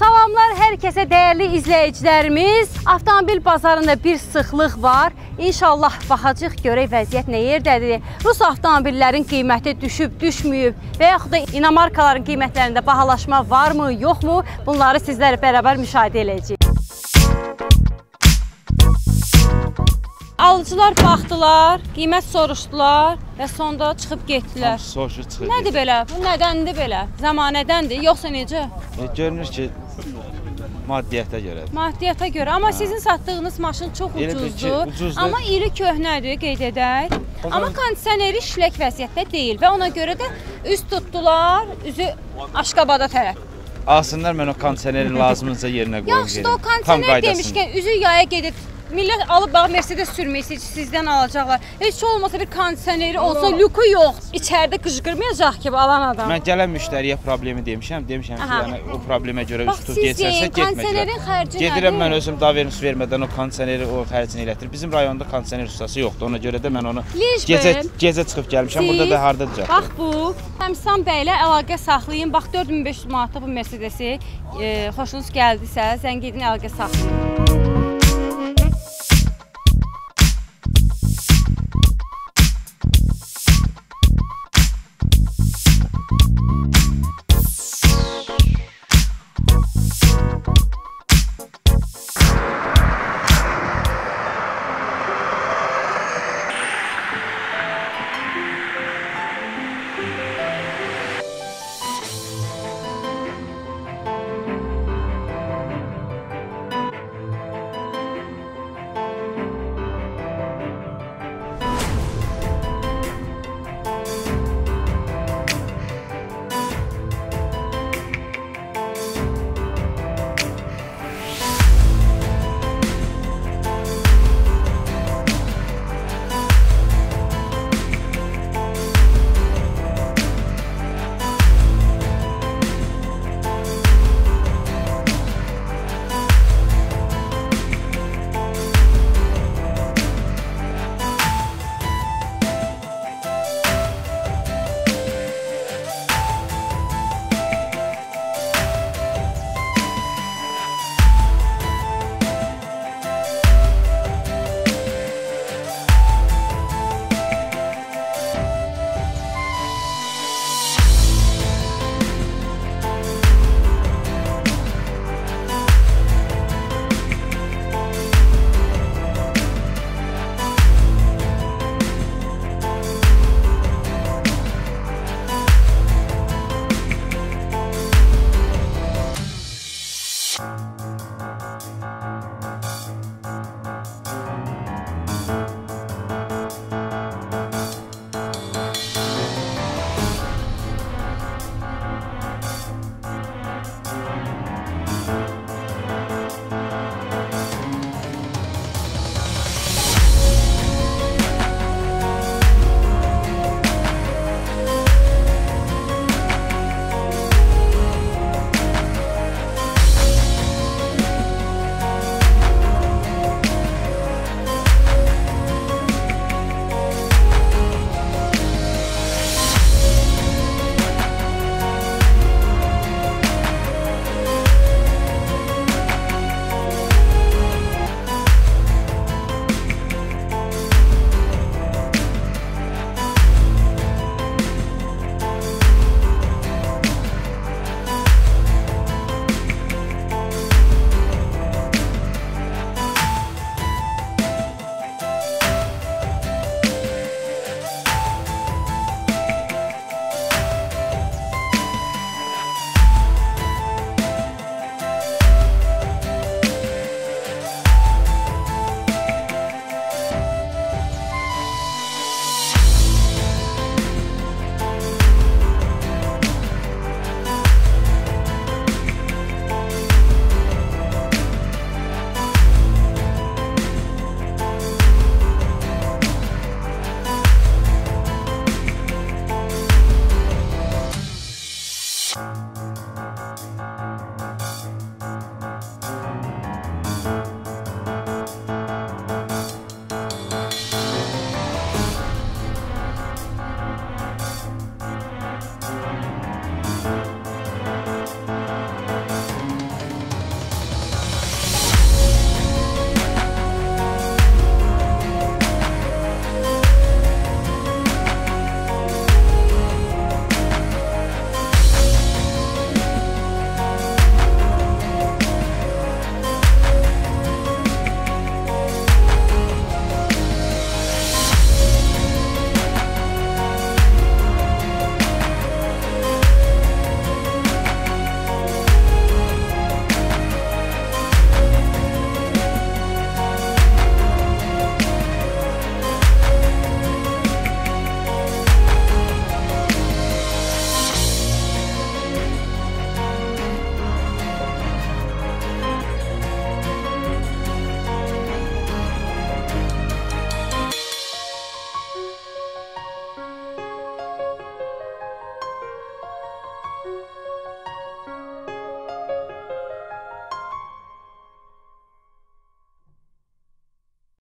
Salamlar hər kəsə dəyərli izləyicilərimiz. Avtomobil bazarında bir sıxlıq var. İnşallah baxacaq görək vəziyyət nə yerdədir. Rus avtomobillərin qiyməti düşüb, düşməyib və yaxud da inamarkaların qiymətlərində bahalaşma varmı, yoxmu? Bunları sizlərlə bərabər müşahidə edəcəyik. Alıcılar baxdılar, qiymət soruşdular və sonda çıxıb getdilər. Soruşu çıxıb. Nədir belə? Bu nədəndir belə? Zamanədəndir, yoxsa necə? Görünür ki, maddiyyətə görədir. Maddiyyətə görə. Amma sizin satdığınız maşın çox ucuzdur. Amma iri köhnədir, qeyd edək. Amma kondisioneri işlək vəziyyətdə deyil və ona görə də üz tutdular, üzü Aşqabada tərəf. Alsınlar, mən o kondisioneri lazımınca yerinə qoyum. Yaxşı da o kondisioner demişkən üzü yaya gedib. Millət alıb bax Mercedes sürməyi sizdən alacaqlar. Heç olmasa bir kondisioneri olsa, lüku yox. İçəridə qışqırmayacaq ki, alan adam. Mən gələn müştəriyə problemi demişəm ki, yəni o problemə görə üst tut geçərsə getməyəcək. Kondisionerin xərci nədir? Gedirəm mən özüm davernus vermədən o kondisioneri o xərcini elətdir. Bizim rayonda kondisioner ustası yoxdur. Ona görə də mən onu gecə çıxıb gəlmişəm. Burada da hardadır? Bax bu, Həmsan bəylə əlaqə saxlayın. Bax 4500 manatda bu Mercedesi xoşunuz gəldisə, zəng edin, əlaqə saxlayın.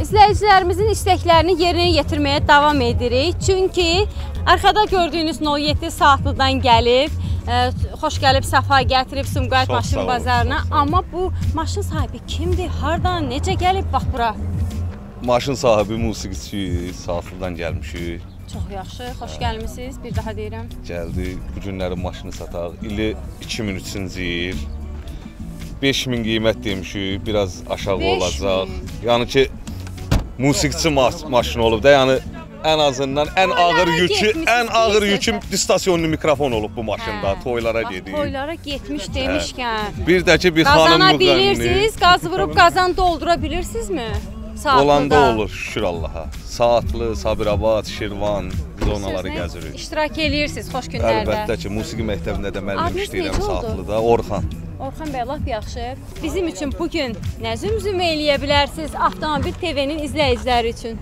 İzləyicilərimizin istəklərini yerinə yetirməyə davam edirik. Çünki arxada gördüyünüz 07 saatlıdan gəlib, xoş gəlib, səfa gətirib Sumqayıt maşın bazarına. Amma bu maşın sahibi kimdir, hardan, necə gəlib bax bura? Maşın sahibi musiqiçi, saatlıdan gəlmişik. Çox yaxşı, xoş gəlmişsiniz, bir daha deyirəm. Gəldik, bu günləri maşını sataq. İli 2003-cü il. 5000 qiymət demişik, biraz aşağı olacaq. Yəni ki, musiqiçi maşın olub da, yəni ən azından ən ağır yükü distasyonlu mikrofon olub bu maşında. Toylara gedir. Toylara getmiş demişkən. Bir də ki, bir xanım qazana bilirsiniz, qaz vurub qazan doldura bilirsinizmi? Saatlıda. Olanda olur, şükür Allaha. Saatlı, Sabirabad, Şirvan, zonaları gəzirik. İştirak eləyirsiniz xoş günlərdə. Əlbəttə ki, musiqi məktəbində də müəllim işləyirəm Saatlıda. Orxan. Orxan bəy, lap yaxşı. Bizim üçün bugün nə zümzüm eləyə bilərsiniz Avtomobil TV-nin izləyiciləri üçün?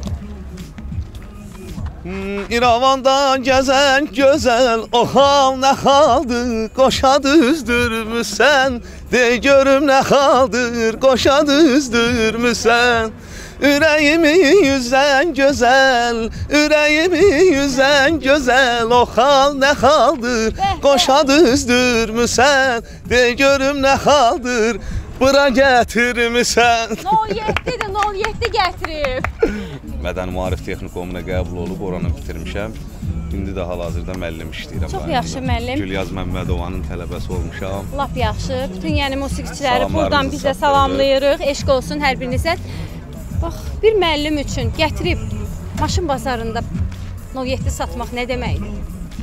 İrəvanda gəzən gözəl, o hal nə xaldır, qoşa düzdürmüsən, de görüm nə xaldır, qoşa düzdürmüsən. Ürəyimi yüzən gözəl, ürəyimi yüzən gözəl, o xal nə xaldır, qoşa düzdürmüsən, de görüm nə xaldır, bura gətirmisən. 07-dir, 07 gətirib. Mədəni Maarif Texnikumuna qəbul olub, oranı bitirmişəm. İndi də hal-hazırda müəllim işləyirəm. Çox yaxşı müəllim. Gülyaz Məmmədovanın tələbəsi olmuşam. Lap yaxşı. Bütün yəni musiqiçiləri buradan biz də salamlayırıq. Eşq olsun hər birinizə. Bax, bir müəllim üçün gətirib maşın bazarında 07 satmaq nə deməkdir?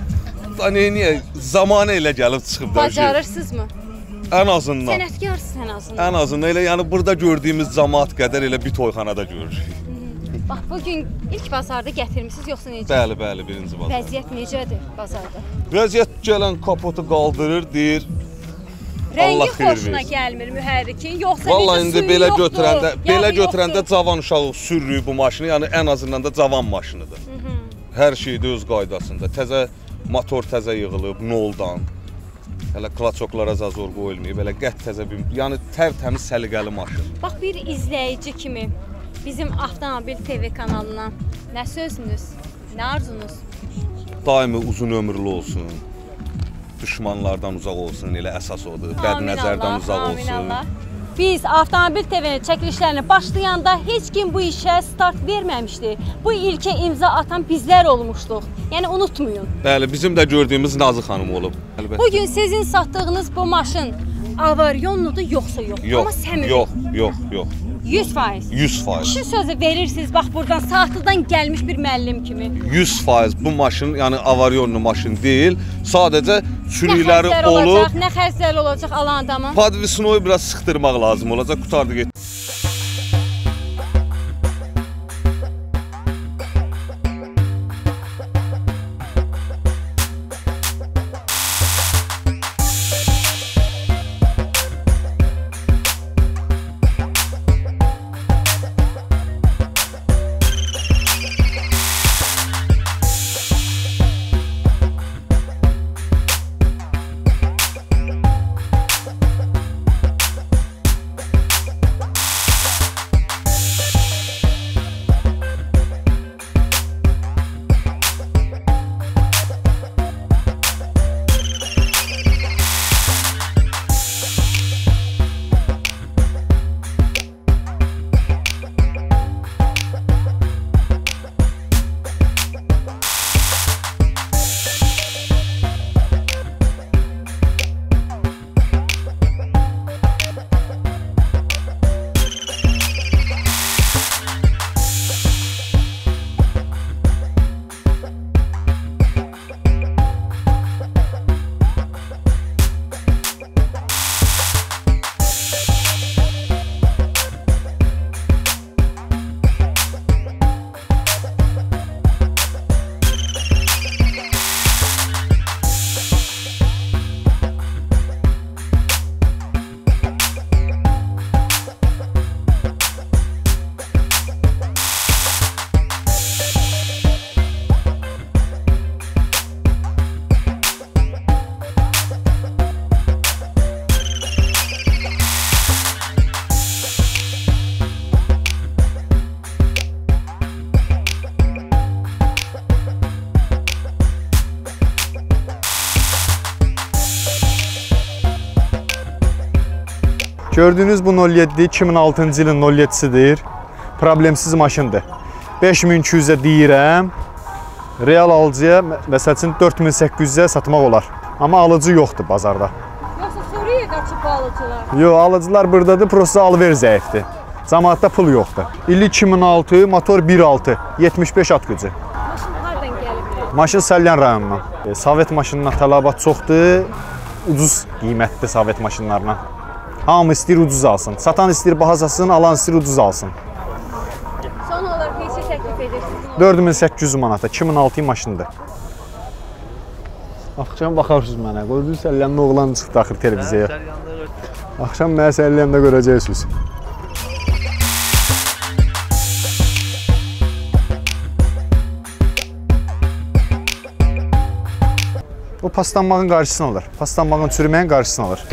Niyə? Zamanı elə gəlib çıxıb da. Bacarırsınızmı? Ən azından. Sənətkarsınız ən azından. Ən azından elə yəni burada gördüyümüz cəmaət qədər elə bir toyxanada görürük. Bax, bugün ilk bazarda gətirmisiniz, yoxsa necə? Bəli, bəli, birinci bazar. Vəziyyət necədir bazarda? Vəziyyət gələn kapotu qaldırır, deyir Rəngi xoşuna gəlmir mühərrikin, yoxsa vallahi indi belə götürəndə yoxdur. cavan uşaq sürürük bu maşını, yəni ən azından da cavan maşınıdır. Hər şey də öz qaydasında. Təzə motor təzə yığılıb noldan. Hələ klaçoklara zazor qoyulmayıb, belə qət təzə bir, yəni tərtəmiz səliqəli maşın. Bax, bir izləyici kimi bizim Avtomobil TV kanalına nə sözünüz, nə arzunuz? Daimi uzun ömürlü olsun, düşmanlardan uzaq olsun, elə əsas odur, bədnəzərdən uzaq olsun. Biz Avtomobil TV-nin çəkilişlərini başlayanda heç kim bu işə start verməmişdi. Bu ilkə imza atan bizlər olmuşduq. Yəni unutmayın. Bəli, bizim də gördüyümüz Nazı xanım olub. Əlbəttə. Bugün sizin satdığınız bu maşın avaryonludur yoxsa yox? Yox, amma səmimi. yox. 100%. 100%. Kişi sözü verirsiniz, bax buradan saatlıdan gəlmiş bir müəllim kimi. 100% bu maşın, yəni avaryonlu maşın deyil, sadəcə sürüləri olacaq, olub. nə xərcləri olacaq alan adamın? Podvisnoyu biraz sıxdırmaq lazım olacaq, qutardı getdi. Gördüyünüz bu 07 2006-cı ilin 07-sidir. Problemsiz maşındır. 5200-ə deyirəm. Real alıcıya məsəl üçün 4800-ə satmaq olar. Amma alıcı yoxdur bazarda. Yoxsa Suriyə qaçıb alıcılar? Yox, alıcılar buradadır, prosta alıver zəifdir. Cəmaatda pul yoxdur. İlli 2006, motor 1.6, 75 at gücü. Maşın hardan gəlib? Maşın Salyan rayonundan. Sovet maşınına tələbat çoxdur, ucuz qiymətli Sovet maşınlarına. Hamı istəyir ucuz alsın. Satan istəyir baha satsın, alan istəyir ucuz alsın. Son olaraq neçə təklif edirsiniz? 4800 manata, 2006 maşındır. Axşam baxarsınız mənə, qoydunuz Salyanın oğlan çıxdı axır televiziyaya. Axşam mənə Salyanda görəcəksiniz. O paslanmağın qarşısını alır. Paslanmağın çürüməyin qarşısını alır.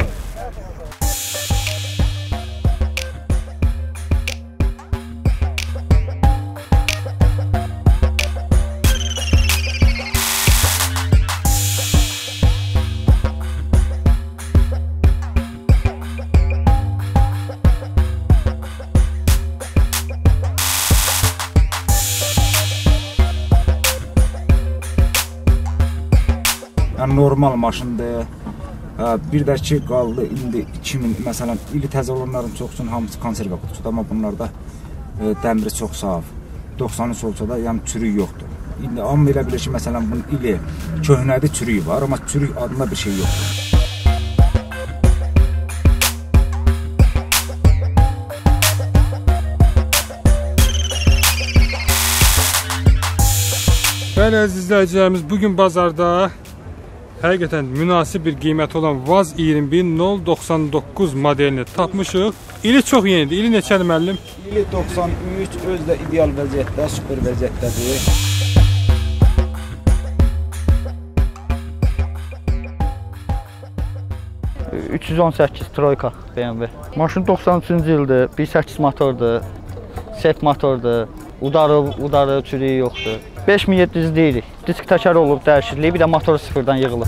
Yəni normal maşındır. Bir də ki qaldı indi 2000 məsələn ili təzə olanların çoxsunun hamısı konserva qutusudur, amma bunlarda dəmiri çox saf. 93 olsa da yəni çürük yoxdur. İndi amma elə bilir ki məsələn bunun ili köhnədir, çürüyü var, amma çürük adında bir şey yoxdur. Bəli, əziz izləyicilərimiz, bugün bazarda həqiqətən münasib bir qiyməti olan Vaz 21099 modelini tapmışıq. İli çox yenidir. İli neçədir müəllim? İli 93, öz də ideal vəziyyətdə, super vəziyyətdədir. ...318 Troyka BMW. Maşın 93-cü ildir, 1.8 motordur, sef motordur, udarı, çürüyü yoxdur. 5700 deyirik. Disk təkər olub, dəyişikliyi, bir də motoru sıfırdan yığılır.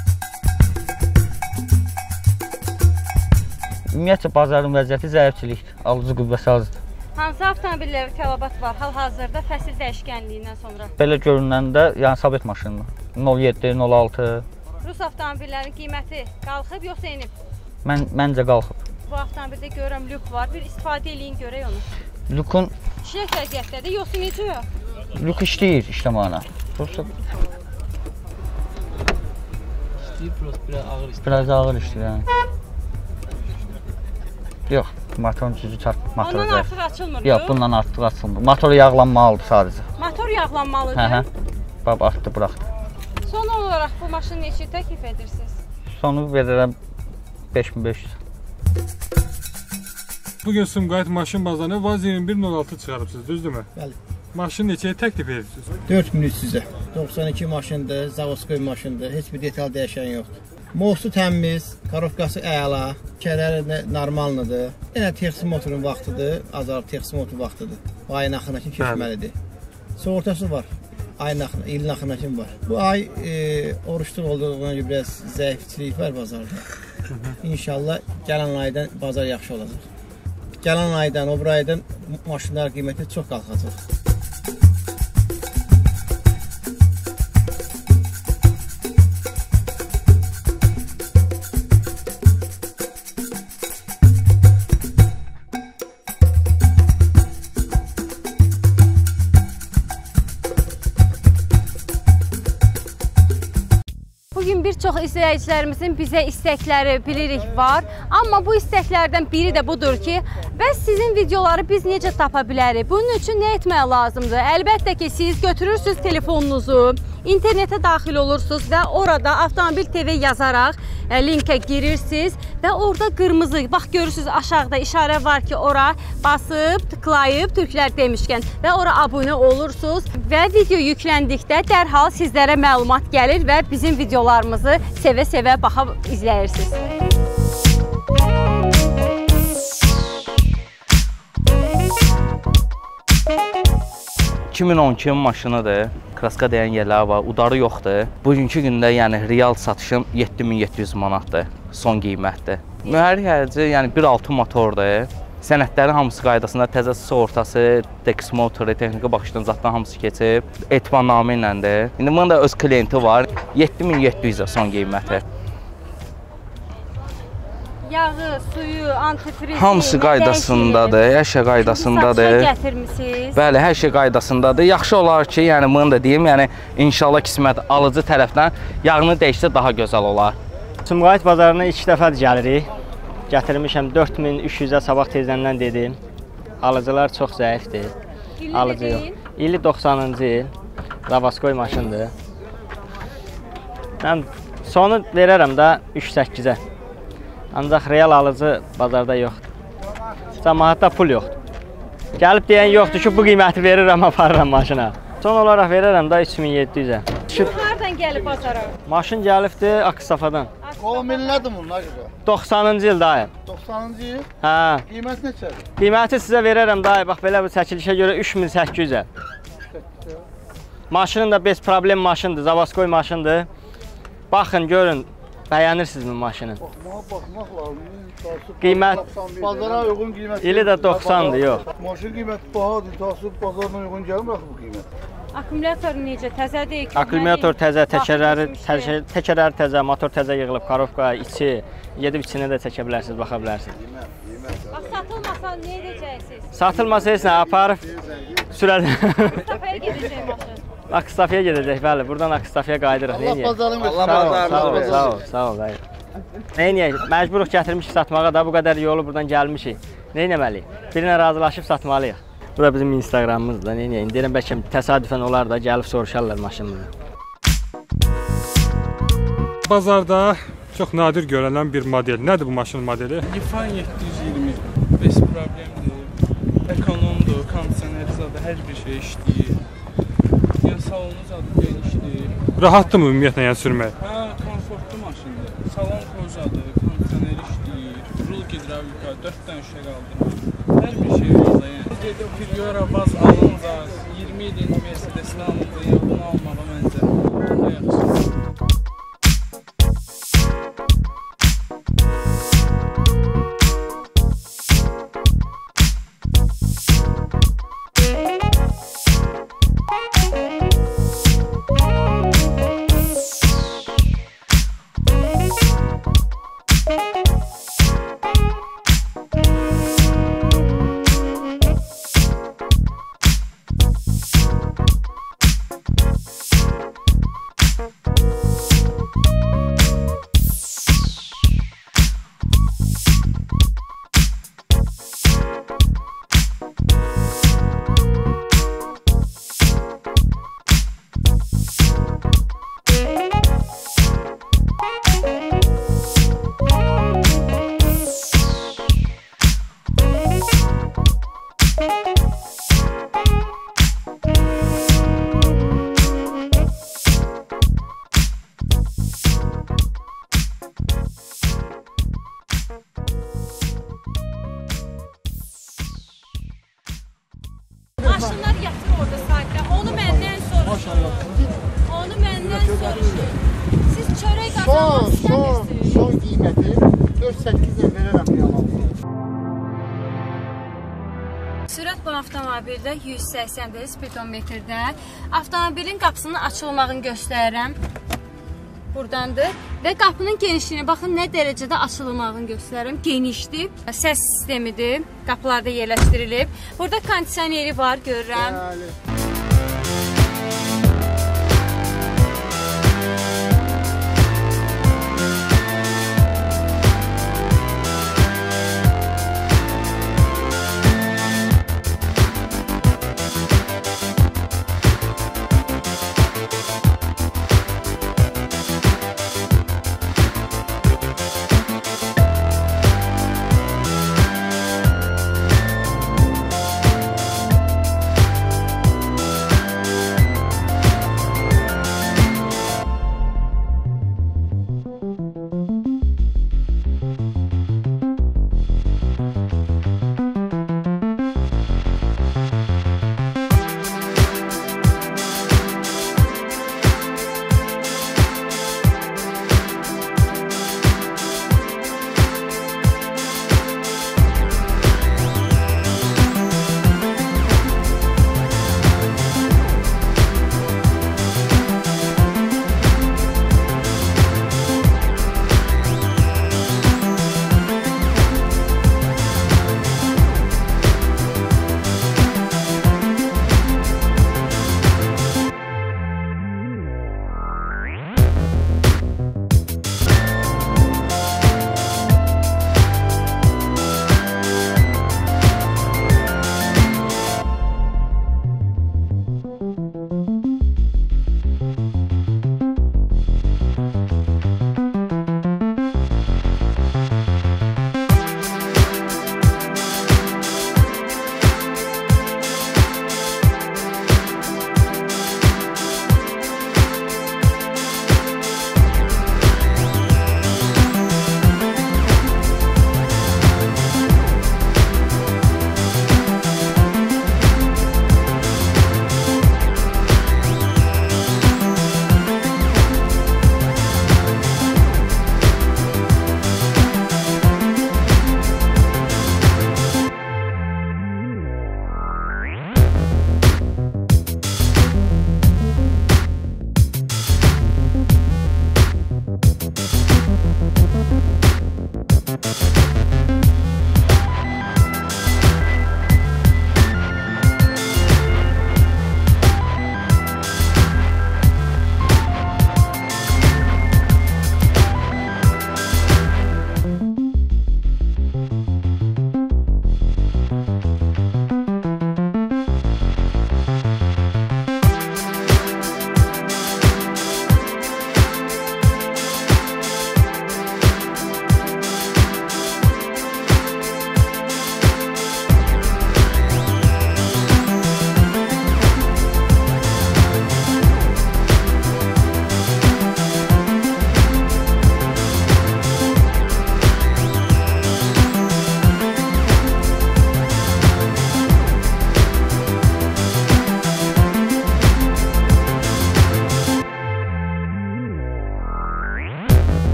Ümumiyyətcə, bazarın vəziyyəti zəifçilikdir, alıcı qüvvəsi azdır. Hansı avtomobillərə tələbat var hal-hazırda fəsil dəyişkənliyindən sonra? Belə görünəndə, yəni Sovet maşınına, 07, 06. Rus avtomobillərin qiyməti qalxıb, yoxsa enib? Məncə qalxıb. Bu avtomobildə görürəm lük var, bir istifadə eləyin görək onu. Lükün... İşlək vəziyyətdədir, yoxsa necə? Lük işləyir işləməyinə. Biraz ağır işləyir, yəni. Yox, motorun cüzü çarpıb, motoru ondan artıq açılmır, yox? Yox, bundan artıq açılmır. Motoru yağlanmalıdır sadəcə. Motor yağlanmalıdır? Hə, bab, atdı, buraxdı. Son olaraq bu maşını neçə təklif edirsiniz? Sonu verirəm 5500. Bugün Sumqayıt maşın bazarına Vaz 2106 çıxarıbsınız, düzdürmü? Bəli. Maşın neçəyə təklif edirsiniz? 4300-ə. 92 maşındır, Zavoskoy maşındır, heç bir detal dəyişən yoxdur. Mostu təmiz, karofkası əla, kərəri normaldır. Yenə texsi motorun vaxtıdır, azar texsi motor vaxtıdır. Ayın axırına kimi keçməlidir. Sığortası var, ilin axırına kimi var. Bu ay oruçluq olduğuna görə biraz zəifçilik var bazarda. İnşallah gələn aydan bazar yaxşı olacaq. Gələn aydan, o bir aydan maşınlar qiyməti çox qalxacaq. Bugün bir çox izləyicilərimizin bizə istəkləri bilirik var. Amma bu istəklərdən biri də budur ki, bəs sizin videoları biz necə tapa bilərik? Bunun üçün nə etmək lazımdır? Əlbəttə ki, siz götürürsünüz telefonunuzu, internetə daxil olursunuz və orada Avtomobil TV yazaraq linkə girirsiniz və orada qırmızı, bax görürsünüz aşağıda işarə var ki, ora basıb, tıklayıb, Türklər demişkən və ora abunə olursunuz və video yükləndikdə dərhal sizlərə məlumat gəlir və bizim videolarımızı sevə-sevə baxıb izləyirsiniz. 2012 maşınıdır. Kraska deyən yerləri var, udarı yoxdur. Bugünkü gündə yəni real satışım 7700 manatdır. son qiymətdir. Mühərrik hərici, yəni 1.6 motordur. Sənədlərin hamısı qaydasında, təzə sığortası, Dex motoru, texniki baxışdan zatdan hamısı keçib. Etibarnamə iləndir. İndi bunun da öz klienti var. 7700 son qiyməti. Yağı, suyu, antifrizi, hamısı qaydasındadır, hər şey qaydasındadır. Satışa gətirmisiniz. Bəli, hər şey qaydasındadır. Yaxşı olar ki, yəni bunu da deyim, yəni inşallah qismət alıcı tərəfdən yağını dəyişsə daha gözəl olar. Sumqayıt bazarına ilk dəfədir gəlirik. Gətirmişəm 4300-ə sabah tezdən dedim. Alıcılar çox zəifdir. Alıcı yox. İli 90-cı il. Zavaskoy maşındır. Mən sonu verərəm də 3.8-ə. Ancaq real alıcı bazarda yoxdur. Cəmaətdə pul yoxdur. Gəlib deyən yoxdur ki, bu qiyməti verirəm, aparıram maşına. Son olaraq verərəm də 3700-ə. Hardan gəlib bazara? Maşın gəlibdir Aksafadan. O millədir bunlar görə. 90-cı il dayı. 90-cı il? Hə. Qiymət neçədir? Qiyməti sizə verərəm dayı. Bax belə bu çəkilişə görə 3800-ə. Maşının da bez problem maşındır, Zavaskoy maşındır. Baxın, görün, bəyənirsinizmi maşını? Baxmaq lazım. Qiymət bazara uyğun qiymət. İli də 90-dır, yox. Maşın qiyməti bahadır, tasıb bazarına uyğun gəlmir bu qiymət. Akkumulyator necə? Təzədir? Akkumulyator təzə, təkərləri təzə, motor təzə yığılıb, karofka, içi, gedib içinə də çəkə bilərsiniz, baxa bilərsiniz. Bax, satılmasa nə edəcəksiniz? Satılmasa heç nə, aparıb sürədir. Akstafaya gedəcək maşın. Akstafaya gedəcək, bəli. Buradan Akstafaya qaydırıq. Allah bazarın versin. Sağ ol, qayır. Neynəyək? Məcburuq gətirmişik satmağa da, bu qədər yolu buradan gəlmişik. Neynəməliyik? Birinə razılaşıb satmalıyıq. Bu da bizim Instagramımızdır, neynəyək? Deyirəm, bəlkə təsadüfən olar da, gəlib soruşarlar maşınımızı. Bazarda çox nadir görülən bir model. Nədir bu maşının modeli? Lifan 720. Bez problemdir. Ekonomdur, kondisioneri zadı, hər bir şey işləyir. Yəni salonu zadı genişdir. Rahatdır mı ümumiyyətlə yəni sürmək? Hə, komfortlu maşındır. Salon kozadır, kondisioneri işləyir. Rul gidravlika, 4 dənə şüşə qaldıran. Hər bir şey var da yəni. Gedib Priora vaz alınacaq, 20 ilin Mercedesini alınacaq, bunu almağa məncə daha yaxşı. Maşınlar yatır orada sahiblər. Onu məndən soruşun. Onu məndən soruşun. Siz çörək qazanmaq istəmirsiniz? Son qiyməti 4.8-ə verərəm yalan. Sürət bu avtomobildə 180 speedometrdə. Avtomobilin qapısının açılmağını göstərirəm. Buradandır. Və qapının genişliyini baxın nə dərəcədə açılmağını göstərirəm. Genişdir. Səs sistemidir. Qapılarda yerləşdirilib. Burada kondisioneri var, görürəm.